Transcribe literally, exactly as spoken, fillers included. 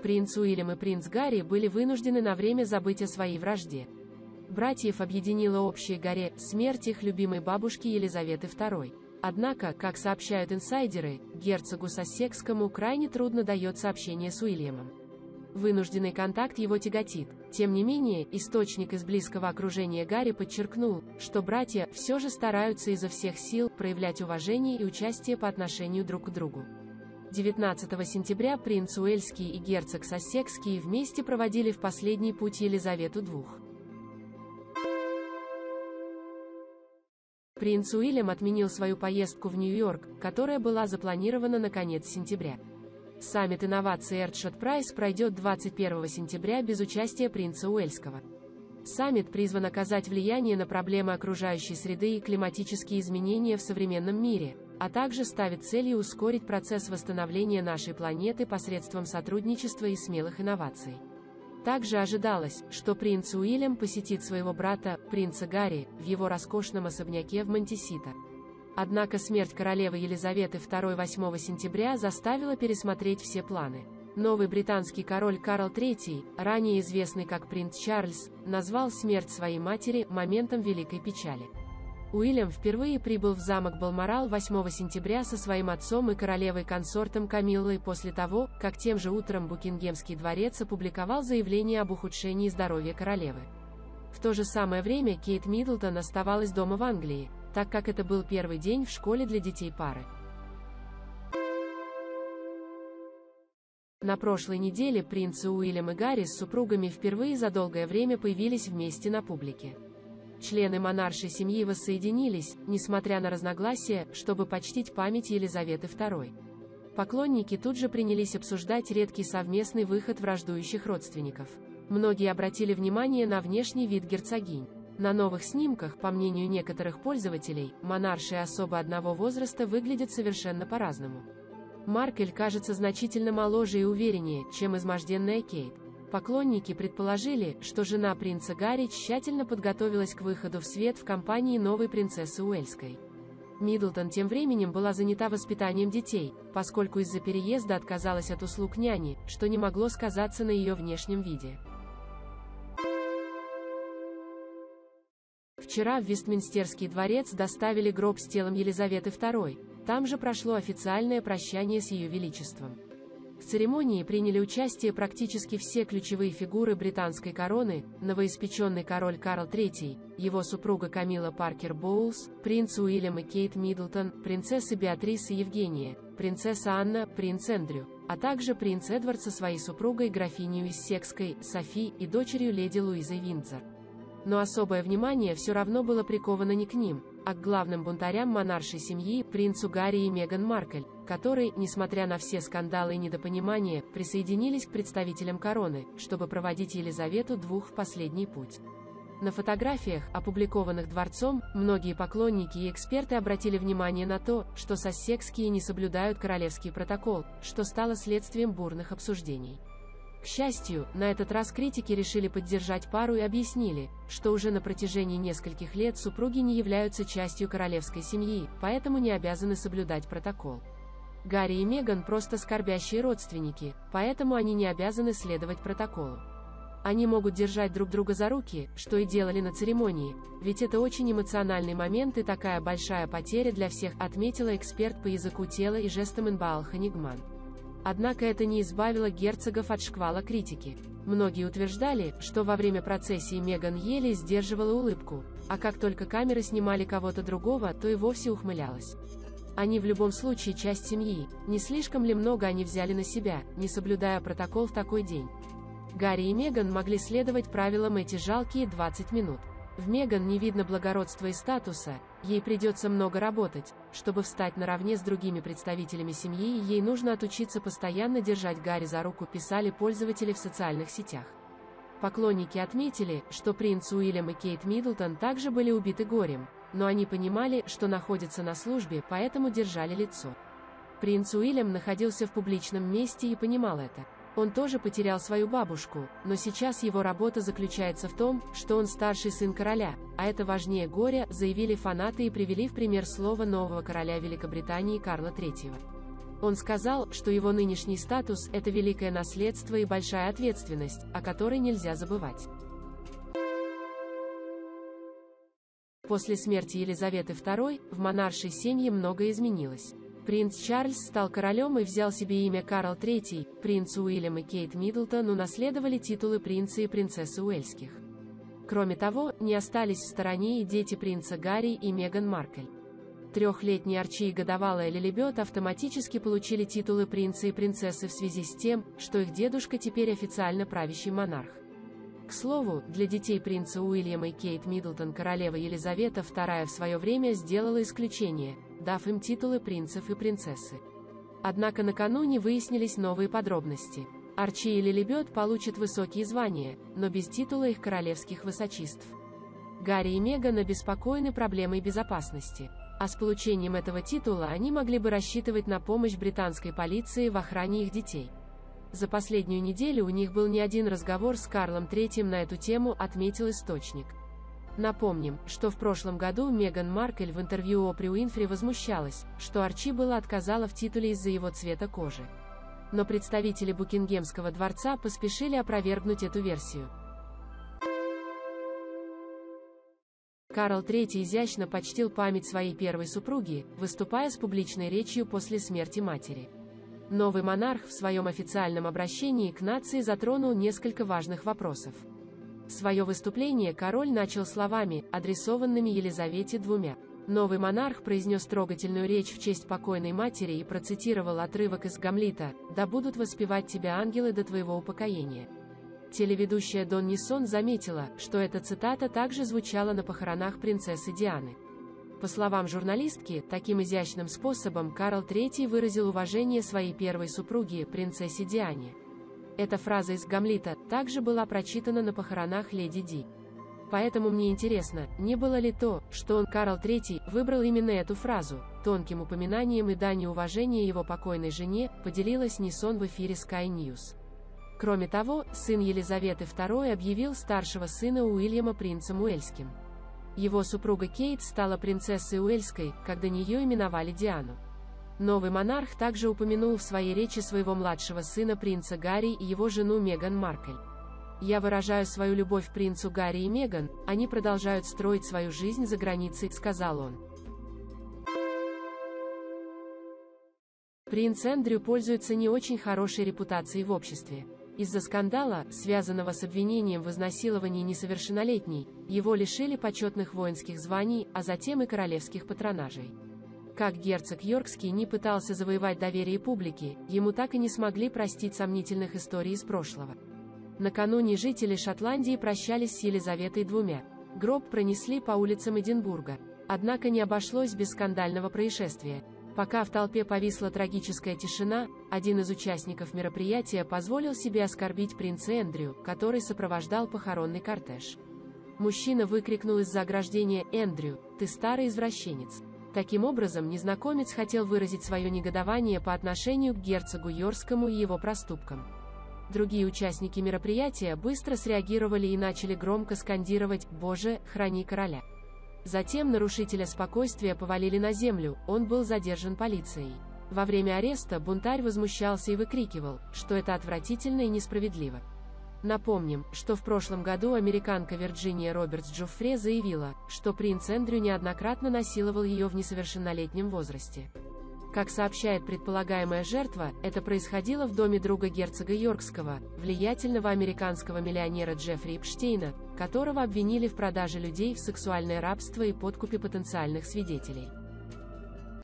принц Уильям и принц Гарри были вынуждены на время забыть о своей вражде. Братьев объединила общее горе – смерть их любимой бабушки Елизаветы второй. Однако, как сообщают инсайдеры, герцогу Сассекскому крайне трудно дается общение с Уильямом. Вынужденный контакт его тяготит. Тем не менее, источник из близкого окружения Гарри подчеркнул, что братья все же стараются изо всех сил проявлять уважение и участие по отношению друг к другу. девятнадцатого сентября принц Уэльский и герцог Сассекский вместе проводили в последний путь Елизавету вторую. Принц Уильям отменил свою поездку в Нью-Йорк, которая была запланирована на конец сентября. Саммит инноваций Earthshot Prize пройдет двадцать первого сентября без участия принца Уэльского. Саммит призван оказать влияние на проблемы окружающей среды и климатические изменения в современном мире, а также ставит целью ускорить процесс восстановления нашей планеты посредством сотрудничества и смелых инноваций. Также ожидалось, что принц Уильям посетит своего брата, принца Гарри, в его роскошном особняке в Монтисита. Однако смерть королевы Елизаветы второй восьмого сентября заставила пересмотреть все планы. Новый британский король Карл третий, ранее известный как принц Чарльз, назвал смерть своей матери моментом великой печали. Уильям впервые прибыл в замок Балморал восьмого сентября со своим отцом и королевой-консортом Камиллой после того, как тем же утром Букингемский дворец опубликовал заявление об ухудшении здоровья королевы. В то же самое время Кейт Миддлтон оставалась дома в Англии, так как это был первый день в школе для детей пары. На прошлой неделе принцы Уильям и Гарри с супругами впервые за долгое время появились вместе на публике. Члены монаршей семьи воссоединились, несмотря на разногласия, чтобы почтить память Елизаветы второй. Поклонники тут же принялись обсуждать редкий совместный выход враждующих родственников. Многие обратили внимание на внешний вид герцогинь. На новых снимках, по мнению некоторых пользователей, монарши особо одного возраста выглядят совершенно по-разному. Маркель кажется значительно моложе и увереннее, чем изможденная Кейт. Поклонники предположили, что жена принца Гарри тщательно подготовилась к выходу в свет в компании новой принцессы Уэльской. Миддлтон тем временем была занята воспитанием детей, поскольку из-за переезда отказалась от услуг няни, что не могло сказаться на ее внешнем виде. Вчера в Вестминстерский дворец доставили гроб с телом Елизаветы второй, там же прошло официальное прощание с Ее Величеством. В церемонии приняли участие практически все ключевые фигуры британской короны: новоиспеченный король Карл третий, его супруга Камилла Паркер Боулс, принц Уильям и Кейт Миддлтон, принцессы Беатрис и Евгения, принцесса Анна, принц Эндрю, а также принц Эдвард со своей супругой графиней Уиссекской, Софи, и дочерью леди Луизой Виндзор. Но особое внимание все равно было приковано не к ним, а к главным бунтарям монаршей семьи, принцу Гарри и Меган Маркель, которые, несмотря на все скандалы и недопонимания, присоединились к представителям короны, чтобы проводить Елизавету вторую в последний путь. На фотографиях, опубликованных дворцом, многие поклонники и эксперты обратили внимание на то, что сассекские не соблюдают королевский протокол, что стало следствием бурных обсуждений. К счастью, на этот раз критики решили поддержать пару и объяснили, что уже на протяжении нескольких лет супруги не являются частью королевской семьи, поэтому не обязаны соблюдать протокол. Гарри и Меган просто скорбящие родственники, поэтому они не обязаны следовать протоколу. Они могут держать друг друга за руки, что и делали на церемонии, ведь это очень эмоциональный момент и такая большая потеря для всех, отметила эксперт по языку тела и жестам Инбаал Ханигман. Однако это не избавило герцогов от шквала критики. Многие утверждали, что во время процессии Меган еле сдерживала улыбку, а как только камеры снимали кого-то другого, то и вовсе ухмылялась. Они в любом случае часть семьи, не слишком ли много они взяли на себя, не соблюдая протокол в такой день? Гарри и Меган могли следовать правилам эти жалкие двадцать минут. В Меган не видно благородства и статуса, ей придется много работать, чтобы встать наравне с другими представителями семьи, и ей нужно отучиться постоянно держать Гарри за руку, писали пользователи в социальных сетях. Поклонники отметили, что принц Уильям и Кейт Миддлтон также были убиты горем, но они понимали, что находятся на службе, поэтому держали лицо. Принц Уильям находился в публичном месте и понимал это. Он тоже потерял свою бабушку, но сейчас его работа заключается в том, что он старший сын короля, а это важнее горя, заявили фанаты и привели в пример слово нового короля Великобритании Карла третьего. Он сказал, что его нынешний статус – это великое наследство и большая ответственность, о которой нельзя забывать. После смерти Елизаветы второй, в монаршей семье многое изменилось. Принц Чарльз стал королем и взял себе имя Карл третий, принц Уильям и Кейт Миддлтон унаследовали титулы принца и принцессы Уэльских. Кроме того, не остались в стороне и дети принца Гарри и Меган Маркель. Трехлетний Арчи и годовалая Лилибет автоматически получили титулы принца и принцессы в связи с тем, что их дедушка теперь официально правящий монарх. К слову, для детей принца Уильяма и Кейт Миддлтон королева Елизавета вторая в свое время сделала исключение, дав им титулы принцев и принцессы. Однако накануне выяснились новые подробности. Арчи и Лилибет получат высокие звания, но без титула их королевских высочеств. Гарри и Меган обеспокоены проблемой безопасности. А с получением этого титула они могли бы рассчитывать на помощь британской полиции в охране их детей. За последнюю неделю у них был не один разговор с Карлом третьим на эту тему, отметил источник. Напомним, что в прошлом году Меган Маркель в интервью Опри Уинфри возмущалась, что Арчи была отказала в титуле из-за его цвета кожи. Но представители Букингемского дворца поспешили опровергнуть эту версию. Карл третий изящно почтил память своей первой супруги, выступая с публичной речью после смерти матери. Новый монарх в своем официальном обращении к нации затронул несколько важных вопросов. Свое выступление король начал словами, адресованными Елизавете двумя. Новый монарх произнес трогательную речь в честь покойной матери и процитировал отрывок из Гамлета «Да будут воспевать тебя ангелы до твоего упокоения». Телеведущая Донни Сон заметила, что эта цитата также звучала на похоронах принцессы Дианы. По словам журналистки, таким изящным способом Карл третий выразил уважение своей первой супруге, принцессе Диане. Эта фраза из Гамлета также была прочитана на похоронах леди Ди. Поэтому мне интересно, не было ли то, что он, Карл третий, выбрал именно эту фразу, тонким упоминанием и данью уважения его покойной жене, поделилась Нисон в эфире Sky News. Кроме того, сын Елизаветы второй объявил старшего сына Уильяма принцем Уэльским. Его супруга Кейт стала принцессой Уэльской, когда ее именовали Диану. Новый монарх также упомянул в своей речи своего младшего сына принца Гарри и его жену Меган Маркель. «Я выражаю свою любовь к принцу Гарри и Меган, они продолжают строить свою жизнь за границей», — сказал он. Принц Эндрю пользуется не очень хорошей репутацией в обществе. Из-за скандала, связанного с обвинением в изнасиловании несовершеннолетней, его лишили почетных воинских званий, а затем и королевских патронажей. Как герцог Йоркский не пытался завоевать доверие публики, ему так и не смогли простить сомнительных историй из прошлого. Накануне жители Шотландии прощались с Елизаветой двумя. Гроб пронесли по улицам Эдинбурга. Однако не обошлось без скандального происшествия. Пока в толпе повисла трагическая тишина, один из участников мероприятия позволил себе оскорбить принца Эндрю, который сопровождал похоронный кортеж. Мужчина выкрикнул из-за ограждения: «Эндрю, ты старый извращенец». Таким образом, незнакомец хотел выразить свое негодование по отношению к герцогу Йоркскому и его проступкам. Другие участники мероприятия быстро среагировали и начали громко скандировать: «Боже, храни короля». Затем нарушителя спокойствия повалили на землю, он был задержан полицией. Во время ареста бунтарь возмущался и выкрикивал, что это отвратительно и несправедливо. Напомним, что в прошлом году американка Вирджиния Робертс-Джуффре заявила, что принц Эндрю неоднократно насиловал ее в несовершеннолетнем возрасте. Как сообщает предполагаемая жертва, это происходило в доме друга герцога Йоркского, влиятельного американского миллионера Джеффри Эпштейна, которого обвинили в продаже людей в сексуальное рабство и подкупе потенциальных свидетелей.